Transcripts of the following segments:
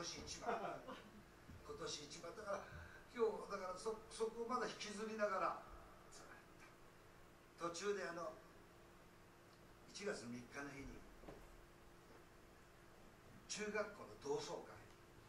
一番今年一番だから今日だからそこをまだ引きずりながら途中で1月3日の日に中学校の同窓会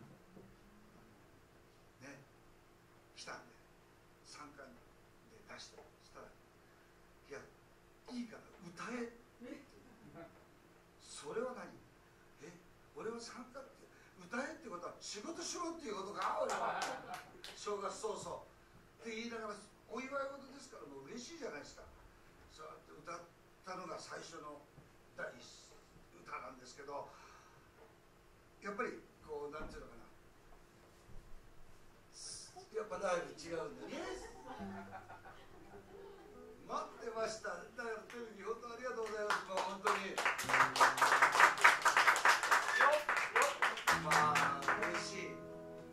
ね来たんで参加で出してそしたら「いやいいから歌え」ってそれは何俺は参加って歌えってことは仕事しろっていうことか俺は正月早々って言いながらお祝い事ですからもう嬉しいじゃないですか。そうやって歌ったのが最初の第一歌なんですけどやっぱりこうなんていうのかなやっぱライブ違うんでね待ってました。だからテレビ本当ありがとうございます。もう本当にまあ嬉しい。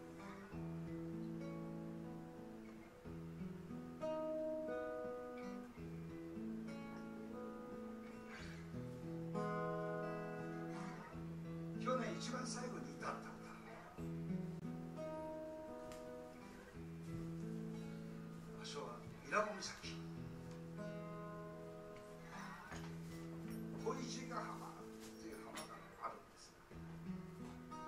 去年一番最後に歌った歌場所は伊良湖岬小石ヶ浜っていう浜があるんですが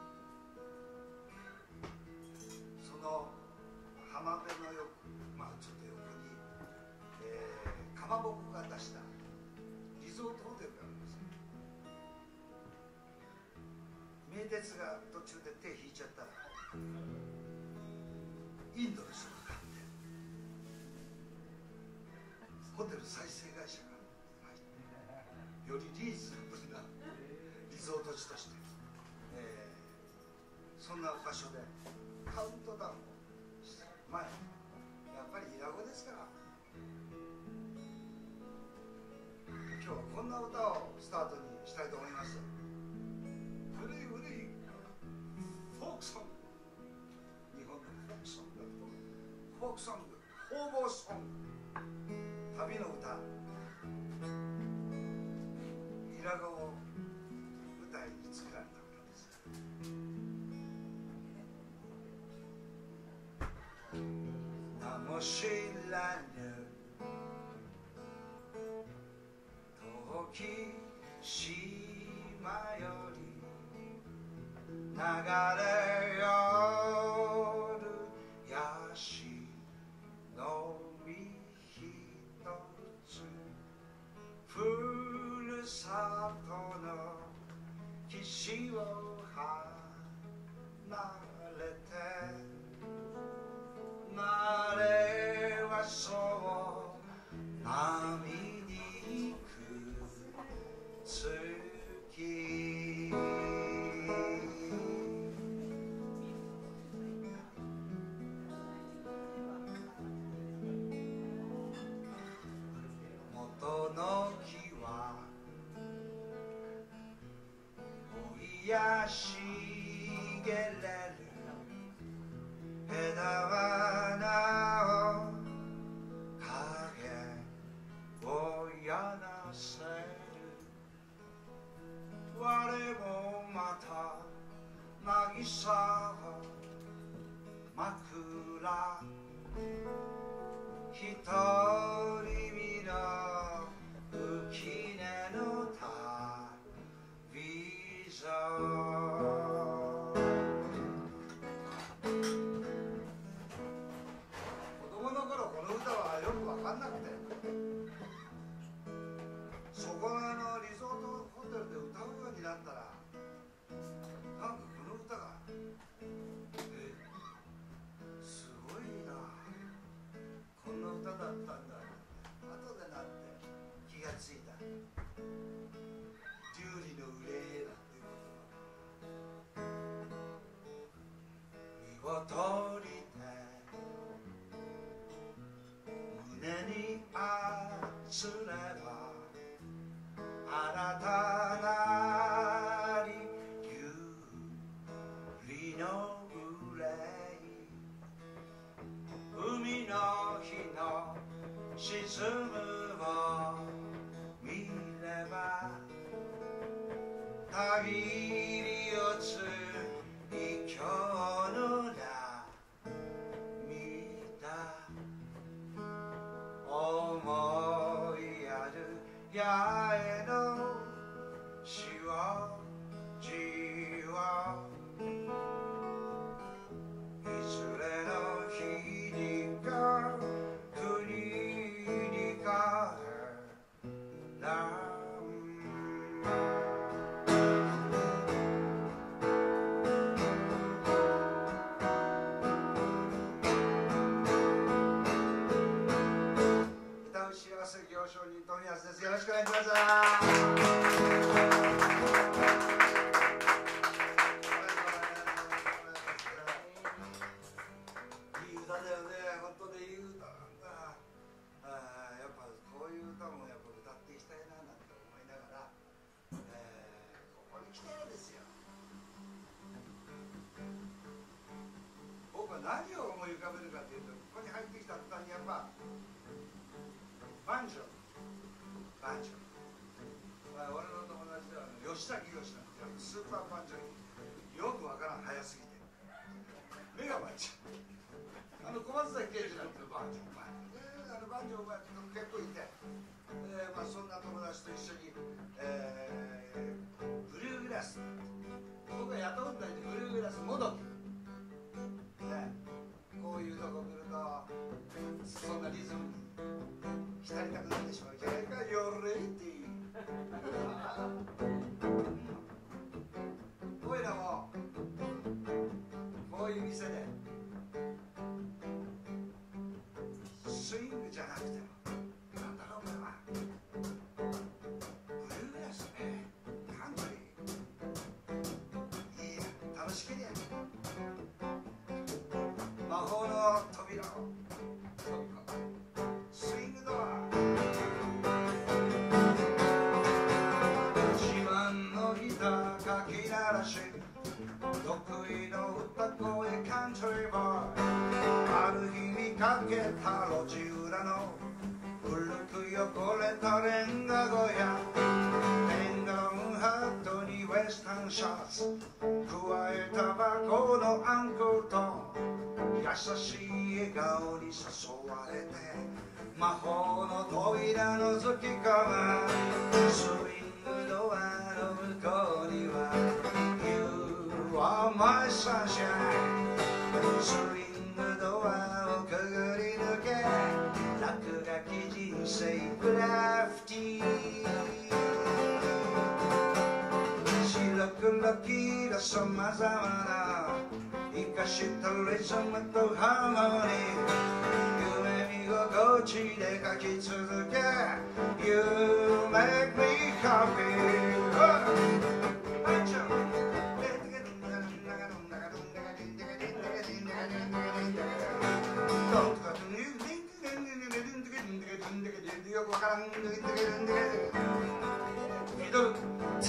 その浜辺のちょっと横に、かまぼこが出したリゾートホテルがあるんですよ。名鉄が途中で手引いちゃったらインドの人が買ってホテル再生会社が入ってよりリーズナブルなリゾート地として、そんな場所でカウントダウンをして前やっぱり伊良湖ですから今日はこんな歌をスタートにしたいと思います。古いフォークソング日本のフォークソングだとフォークソング方々ソング旅の歌伊良湖を舞台に作られた歌です。名も知らぬ遠き島より流れよるヤシの実ひとつふるさとの岸を離れてなれはそう波に行く月元の木は生い茂れる枝はなお影をやなせる我もまた渚を枕一人身の浮根の旅路子供の頃この歌はよく分かんなくてそこのリゾートホテルで歌うようになったらなんかこの歌がすごいなこんな歌だったんだ後でなって気がついた十里の憂いなんていうこと見事りて胸にあつれば新たなりゆりの憂い海の日の沈むを見れば限りをつい今日もやっぱ歌っていきたいななんて思いながら、ここに来てるんですよ。僕は何を思い浮かべるかというと、ここに入ってきた途端にやっぱバンジョー、俺の友達では吉田清なんていうスーパーバンジョー、よくわからん、早すぎて目がバンジョー、小松崎刑事なんていうバンジョー、バンジョーが結構いて、そんな友達と一緒に、ブルーグラス、僕が雇うんだよ、ブルーグラスもどき、ね、こういうとこ来るとそんなリズムに浸りたくなってしまうじゃないか、ヨレイティこういうのもこういう店でスイングじゃなくても、なんだろうこれはブルーグラスね、カントリー、いいや、楽しけりゃ魔法の扉をスイングドア、自慢のギターかき鳴らし、得意の歌声カントリーボーイ、ある日見かけた路地裏の古く汚れたレンガ小屋、レンガロンハットにウエスタンシャツ、加えタバコのアンクルと優しい笑顔に誘われて魔法の扉のぞき込む、スイングドアの向こうには You are my sunshine、 スイングドアをくぐり抜け落書き人生グラフィティ、白黒黄色さまざまな生かしたリズムとハーモニー、夢見心地で書き続け You make me happy、よくわからんミドル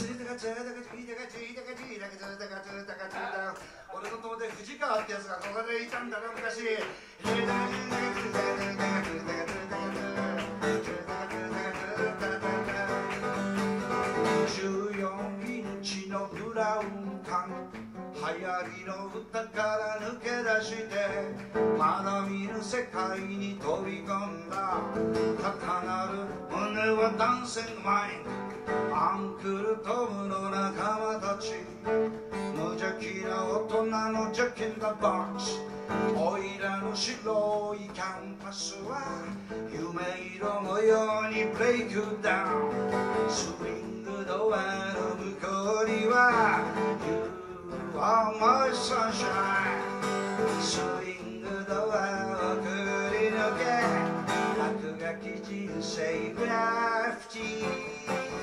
俺の友達藤川ってやつがここでいたんだな昔。14インチのブラウン管、流行りの歌から抜け出してまだ見ぬ世界に飛び込んだ、高鳴る胸はダンシングマイン、アンクルトムの仲間たち、無邪気な大人のジャッキンダボックス、おいらの白いキャンパスは夢色模様にブレイクダウン、スイングドアの向こうには You are my sunshine、 スイングドアをくぐり抜け落書き人生グラフィティ、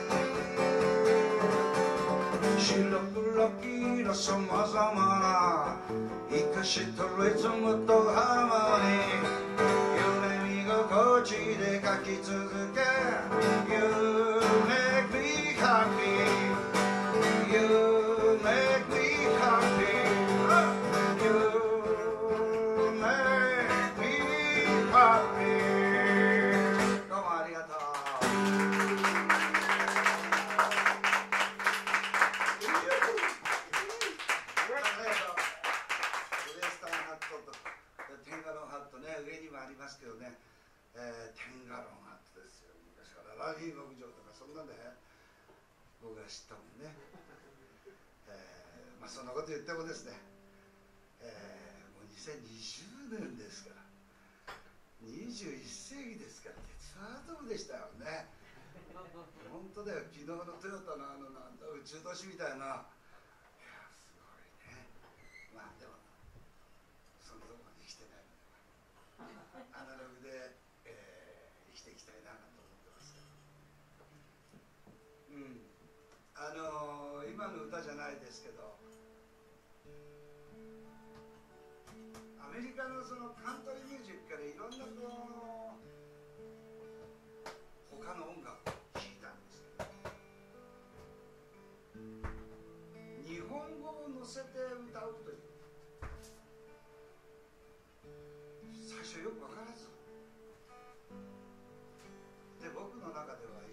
白黒黄色さまざまな生かしたリズムとハーモニー、夢見心地で書き続け You make me happy、 You make me happy、 You make me happy、 どうもありがとう。テンガロンハットね、上にもありますけどね、テンガロンハットですよ。昔からラリー牧場とかそんなんで僕が知ったもんね。そんなこと言ってもですね、もう2020年ですから、21世紀ですから、鉄アトムでしたよね。本当だよ、昨日のトヨタのなんだ宇宙都市みたいな、いやすごいね。まあでもそんなとこまで生きてないので、アナログで、生きていきたいなと思ってます。今の歌じゃないですけど、アメリカのそのカントリーミュージックからいろんなこう他の音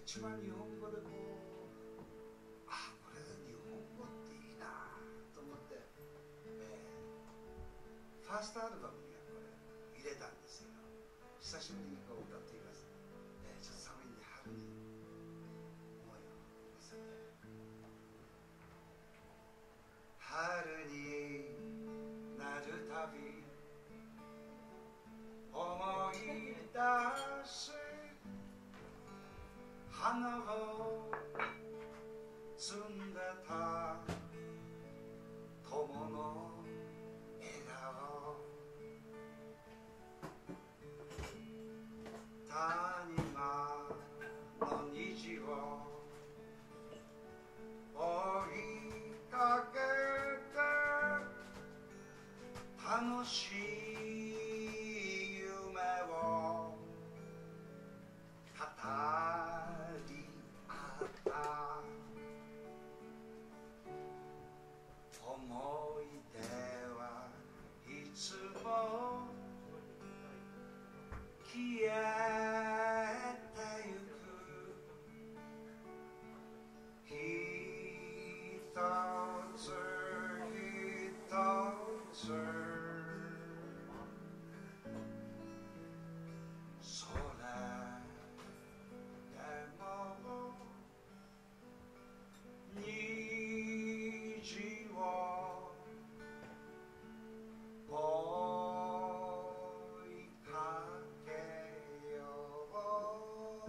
一番日本語でこう、あ、これ日本語っていいなと思って、ファーストアルバムにはこれ入れたんですよ。久しぶりにこう歌っています。ちょっと寒いんで春に思いを乗せて、春になるたび思い出す花を摘んでた友の笑顔、谷間の虹を追いかけて楽しい夢を語り合った。思い出はいつも消えてゆく。一つ一つそれでも虹を追いかけよう。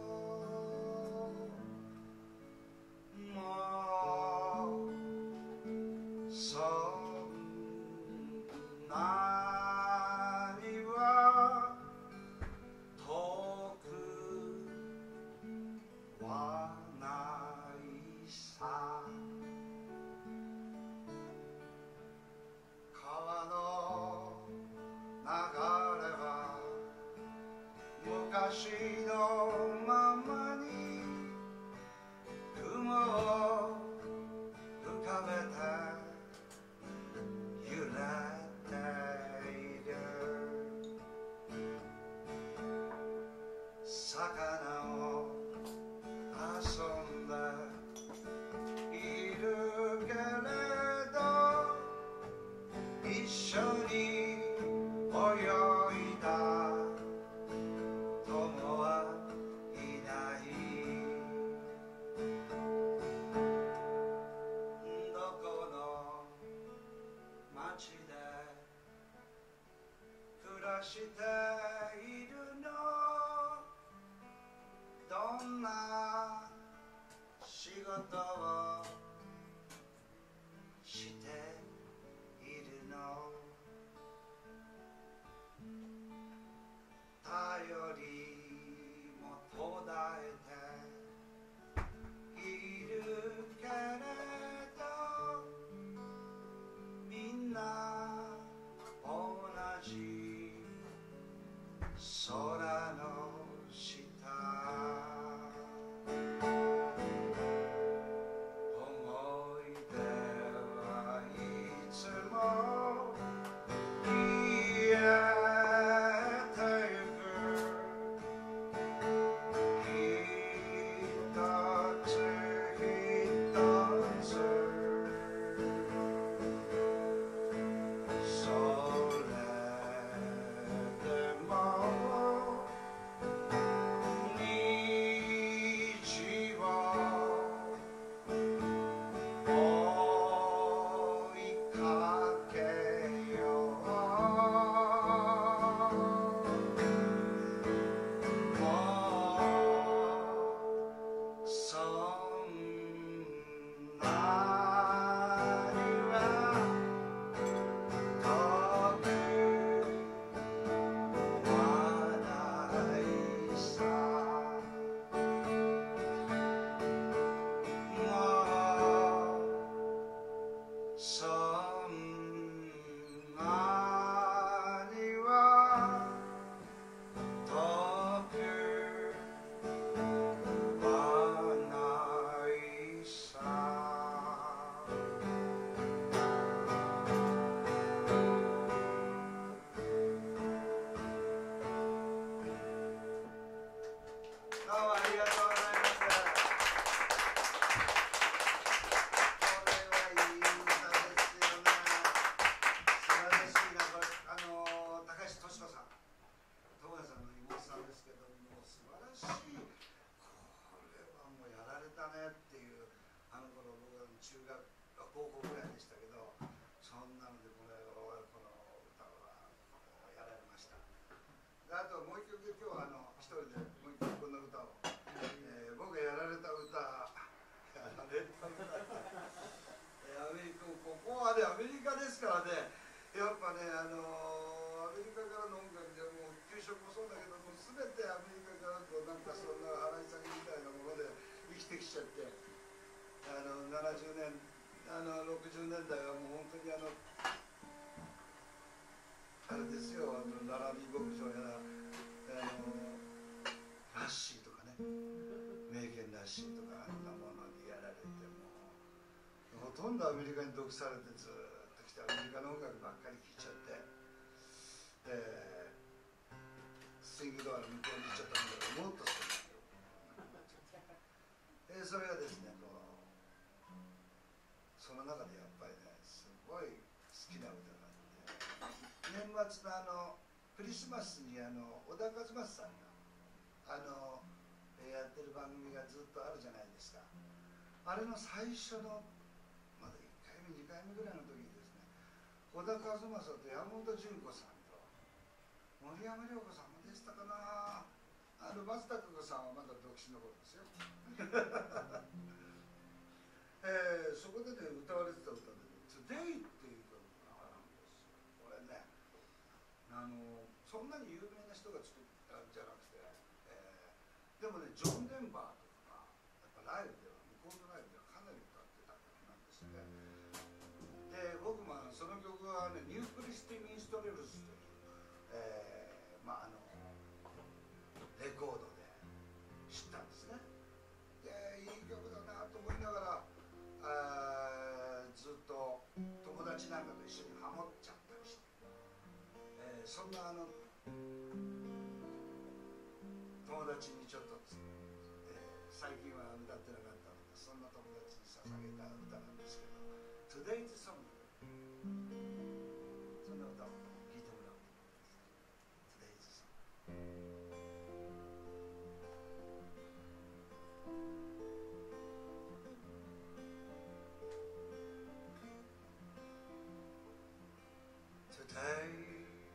もうそんなには遠くはないさ。川の流れは昔のままに雲を浮かべて揺れている。魚を遊んでいるけれど一緒に泳いだ友はいない。どこの町で暮らしているの、どんな仕事をしているの、頼りも途絶えているけれどみんな同じ空の下、思い出はいつも消えてゆく。一つ一つそれでも高校ぐらいでしたけど、そんなのでこの歌はやられました。であともう一曲、今日は一人でもう一曲この歌を、僕がやられた歌アメリカ、ここはねアメリカですからね、やっぱねアメリカからの音楽でもう給食もそうだけども全てアメリカからこうなんかそんな洗い下げみたいなもので生きてきちゃって、70年60年代はもう本当にあれですよ、ララビー牧場やらラッシーとかね、名犬ラッシーとかあんなものにやられて、もうほとんどアメリカに毒されてずっと来てアメリカの音楽ばっかり聴いちゃって、スイングドアの向こうに行っちゃったんだけど、もっとそれがですねその中でやっぱりねすごい好きな歌があって、年末のクリスマスに小田和正さんがやってる番組がずっとあるじゃないですか。あれの最初のまだ1回目2回目ぐらいの時にですね、小田和正と山本純子さんと森山良子さんもでしたかな、松たか子さんはまだ独身の頃ですよそこでね歌われてた歌で「Today」っていう曲があるんですよ。これねそんなに有名な人が作ったんじゃなくて、でもねジョン・デンバーとかがやっぱライブでは向こうのライブではかなり歌ってた曲なんですね。で僕もその曲はねニュークリスティ・ミンストレルズという、レコードで知ったんですね。でいい曲だなと思いながらずっと友達なんかと一緒にハモっちゃったりして、そんな友達にちょっと、最近は歌ってなかったのでそんな友達に捧げた歌なんですけど「Today's Song」、そんな歌を聴いてもらおうと思います。 Today's Song。Today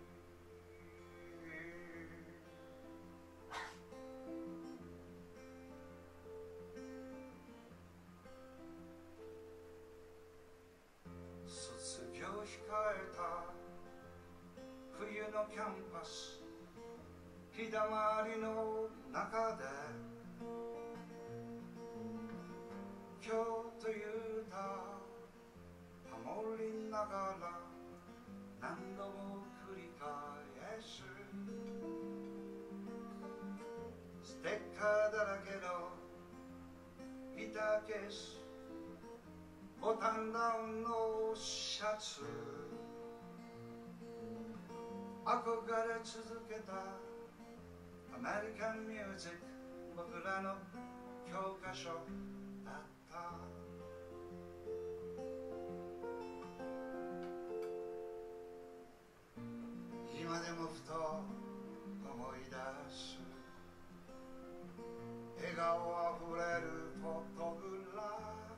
卒業控えた冬のキャンパス、日だまりの中で今日という歌ハモりながら何度も繰り返す、ステッカーだらけのギターケース、ボタンダウンのシャツ、憧れ続けたアメリカンミュージック、僕らの教科書だった。今でもふと思い出す、笑顔あふれるフォトグラ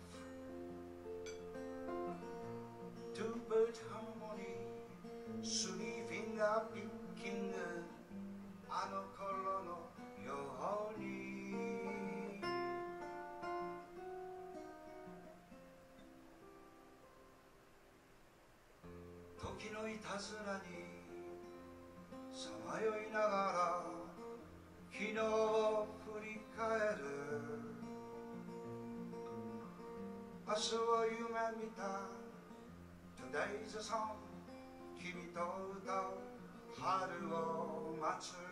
フ、トゥービートハーモニー、スリーフィンガーピッキング、あの頃のように。時のいたずらにさまよいながら昨日を振り返る、明日を夢見た Today's a song、 君と歌う春を待つ。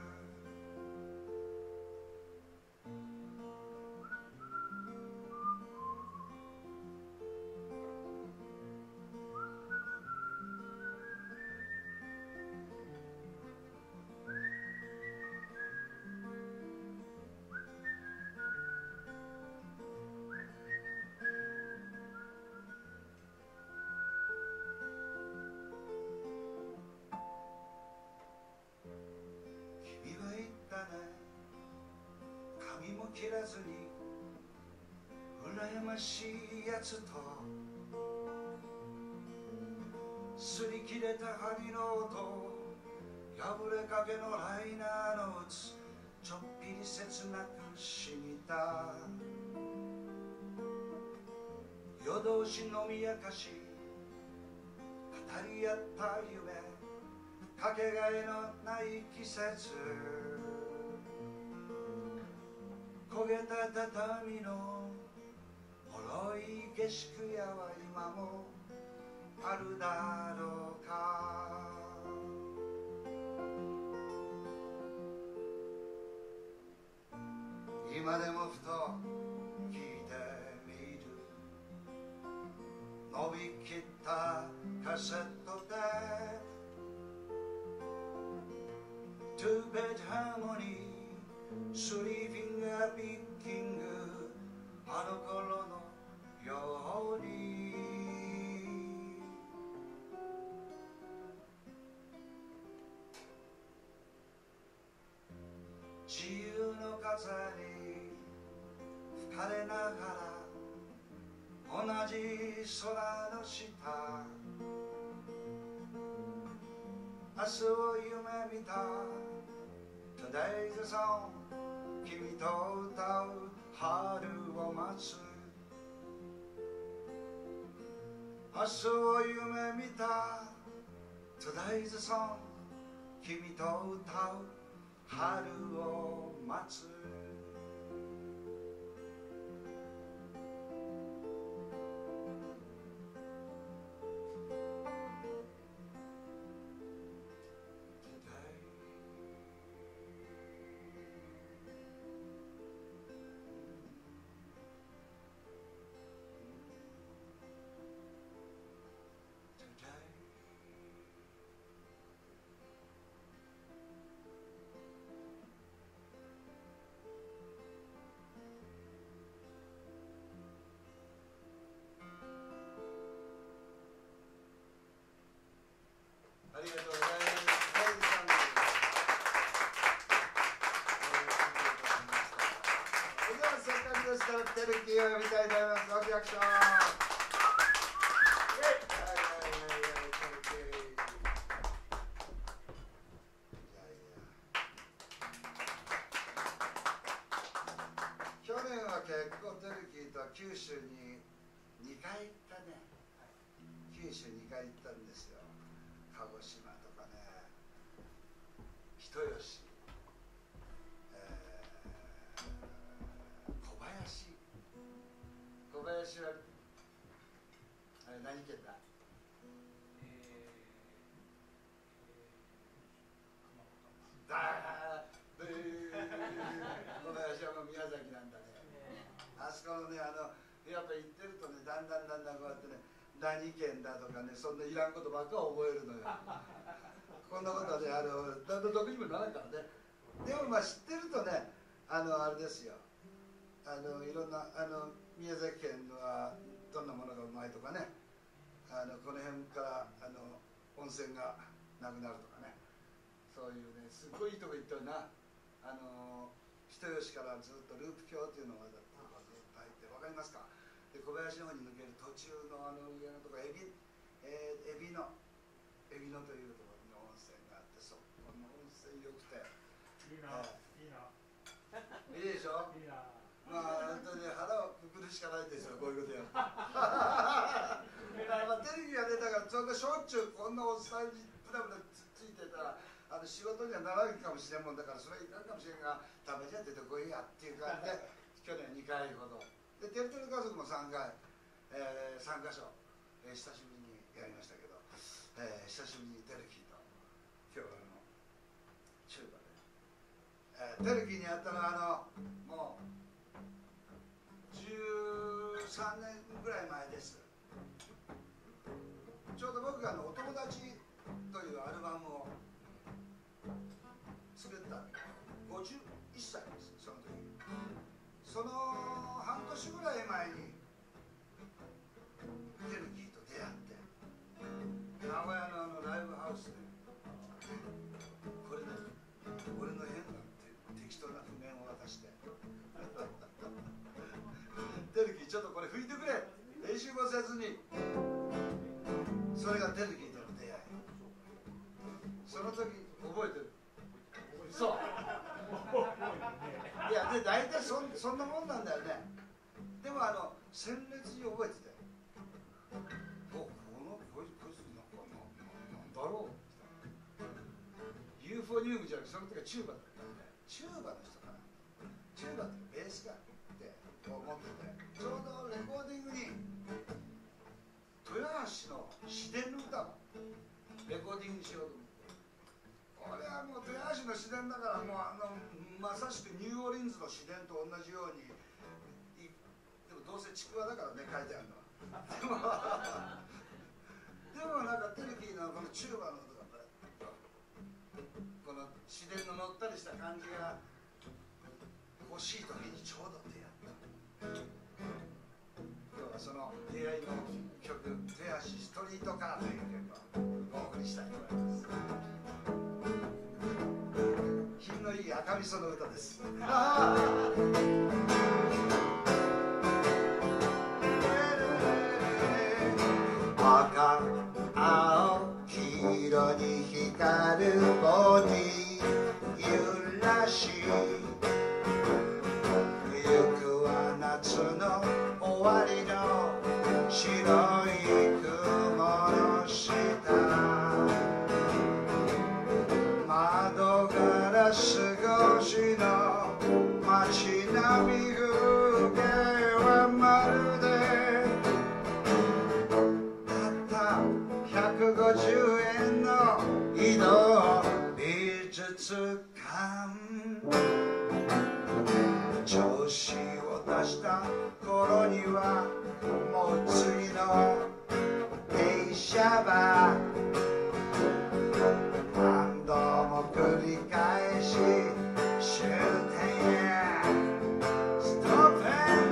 髪も切らずに羨ましいやつと擦り切れた針の音、破れかけのライナーの鬱、ちょっぴり切なくしみた。夜通し飲み明かし語り合った夢、かけがえのない季節、焦げた畳の脆い下宿屋は今もあるだろうか。今でもふと聞いてみる、伸びきったカセットで Two bed harmony Three finger picking あの頃のように自由の風に吹かれながら同じ空の下、明日を夢見た Today's a song 君と歌う春を待つ、明日を夢見た Today's a song 君と歌う春を待つ。ありがとうございます。それではせっかくですからテルキーを読みたいと思います。ごリアクション。去年は結構テルキーと九州に2回行ったね。九州2回行ったんですよ。鹿児島とかね、人吉、小林はあれ何県だ？小林は宮崎なんだね。あそこのね、やっぱ行ってるとね、だんだんこうやってね、何県だとかね、そんないらんことばっか覚えるのよ。こんなことはね、だんだん得意にもならないからね。でもまあ知ってるとね、あれですよ。いろんな宮崎県はどんなものがうまいとかね、この辺から温泉がなくなるとかね、そういうね、すごいいいとこ行ったよな。人吉からずっとループ橋っていうのがずっと入って、わかりますか？で小林の方に抜ける途中の上のところ、海老野というところに温泉があって、そこの温泉よくていいな、いいな、いいでしょ。いいな。まあ本当に腹をくくるしかないですよ、こういうことやると。まあテレビが出たからそんなしょっちゅうこんなおっさんにブラブラついてたら仕事にはならんかもしれんもんだから、それはいかんかもしれんが、たまには出てこいやっていう感じで去年2回ほどで、てるてる家族も3回、3カ所、久しぶりにやりましたけど、久しぶりにテルキーと今日は中華で、テルキーにやったのはもう13年ぐらい前です。ちょうど僕がお友達というアルバムを作った51歳です、その時。その半年ぐらい前にテルキーと出会って、名古屋のライブハウスでこれで俺の変な適当な譜面を渡してテルキーちょっとこれ吹いてくれ、練習もせずに。それがテルキーとのね、大体そんなもんなんだよね。でも鮮烈に覚えてて、こいつなんだろうって、ユーフォニウムじゃなくて、その時はチューバだったんで、チューバの人かな、チューバってベースがって思ってて、ちょうどレコーディングに豊橋の市電の歌をレコーディングしようと思って、これはもう豊橋の市電だから、もうまさしくニューオーリンズの市電と同じように、でもどうせちくわだからね、書いてあるのは。でもなんかテレビのこのチューバの音がこの市電の乗ったりした感じが欲しい時にちょうど出会った。今日はその出会いの曲「手足ストリートカー」という曲をお送りしたいと思います。品のいい赤味噌の歌です。赤青黄色に光るボディ揺らし、ゆくは夏の終わりの白い雲の下、窓ガラス越しの街並み風景はまるでたった150円の移動美術館、調子を出した頃にはもう次の電車は何度も繰り返し終点へストップン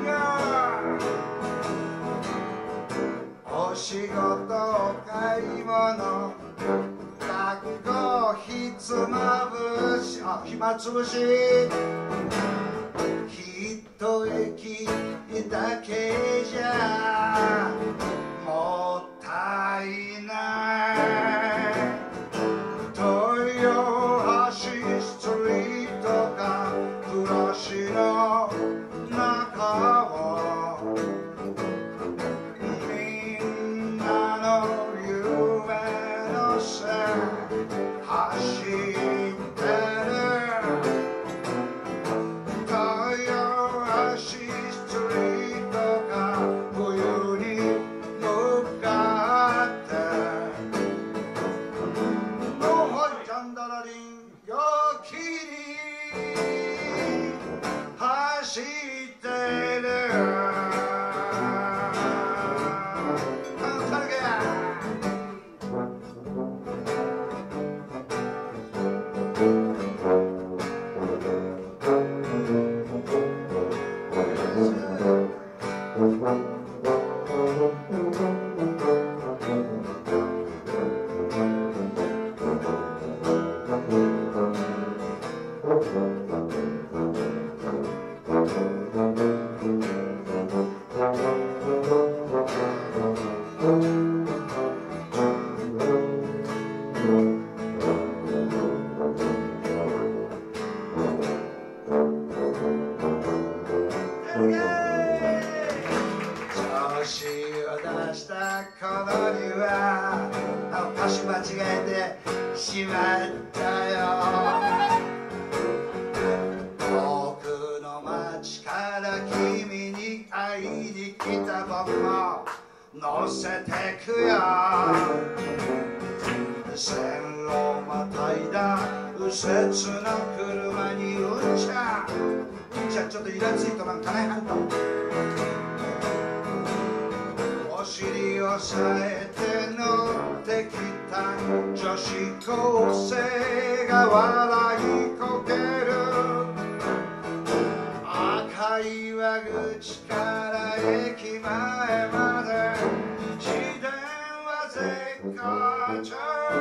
ゴー、お仕事買い物学校ひつまぶし暇つぶし、一駅だけじゃもったいない、豊橋ストリートが暮らしの中をみんなの夢のせ走ってる、豊橋ストリートが冬に向かってのほいちゃんだらりんよきに走ってる。調子を出した頃には歌詞間違えてしまったよ。遠くの街から君に会いに来た僕も乗せてくよ。線路またいだ右折の車にうんちゃちょっとイラついとなんかないはんとお尻を押さえて乗ってきた女子高生が笑いこける。赤い岩口から駅前まで自転は絶好調。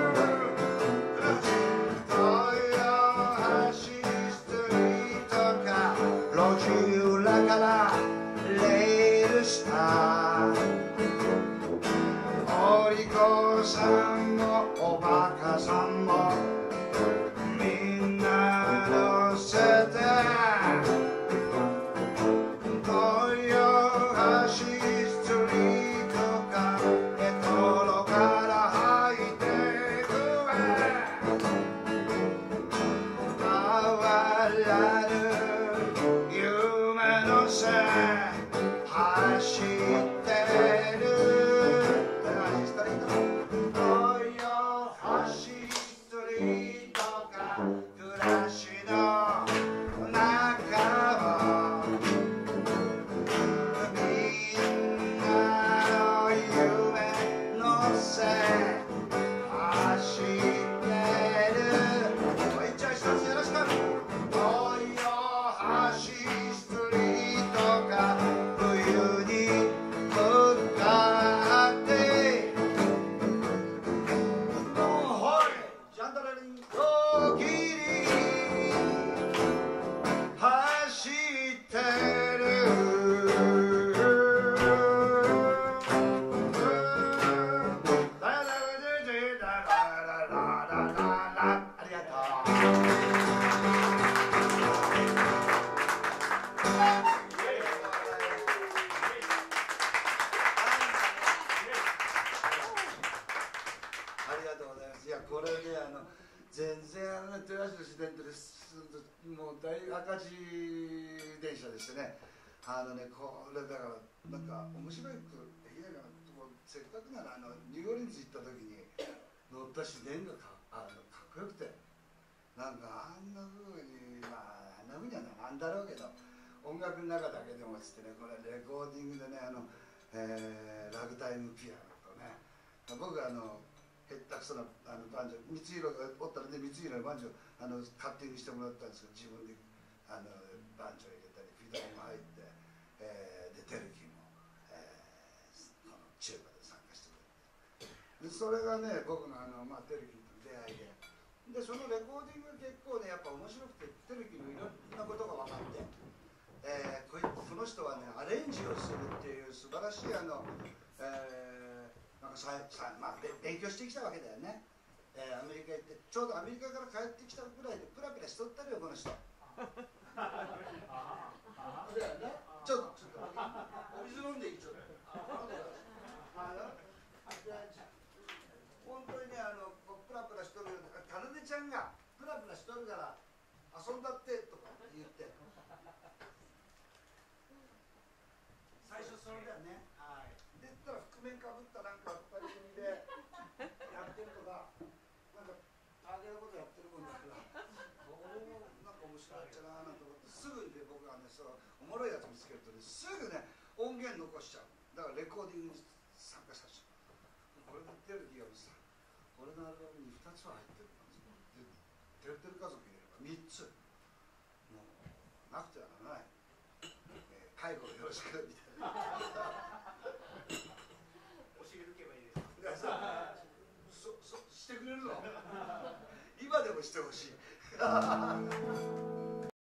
豊橋ストリートか路地裏からレールスター、お利口さんもおバカさんもみんな乗せてもう大赤字電車でしてね、これだからなんか面白いくできないかな。せっかくならニューオーリンズ行った時に乗った自然がかっこよくて、なんかあんな風に、まああんな風にはなんだろうけど、音楽の中だけでもつってね、これレコーディングでね、ラグタイムピアノとね、僕へったくそなバンジョー、光弘がおったらね、光弘のバンジョーカッティングしてもらったんですけど、自分でバンジョー入れたりフィドルも入って、でテルキーも、このチューバで参加してくれて、でそれがね僕のテルキーとの出会いで、そのレコーディングが結構ねやっぱ面白くて、テルキーのいろんなことが分かって、この人はねアレンジをするっていう素晴らしいなんか勉強してきたわけだよね。アメリカ行って、ちょうどアメリカから帰ってきたぐらいでプラプラしとったのよこの人。そうだよね。ちょっとお水飲んでいい？ちょっと本当にねプラプラしとるよ。かなでちゃんがプラプラしとるから遊んだってとか言って、最初それだよね。で言ったら覆面かぶったなんか2人組でやってるとか、なんか大変なことやってるもんだから、なんか面白いっちゃななんて思って、すぐにね僕はねおもろいやつ見つけるとねすぐね音源残しちゃう。だからレコーディングに参加させちゃう。これでテレビがさ、俺のアルバムに2つは入ってるんですよ。てるてる家族入れれば3つ、もうなくてはならない、介護よろしくみたいな。 教えるけばいいです。 してくれるの今でもしてほしい。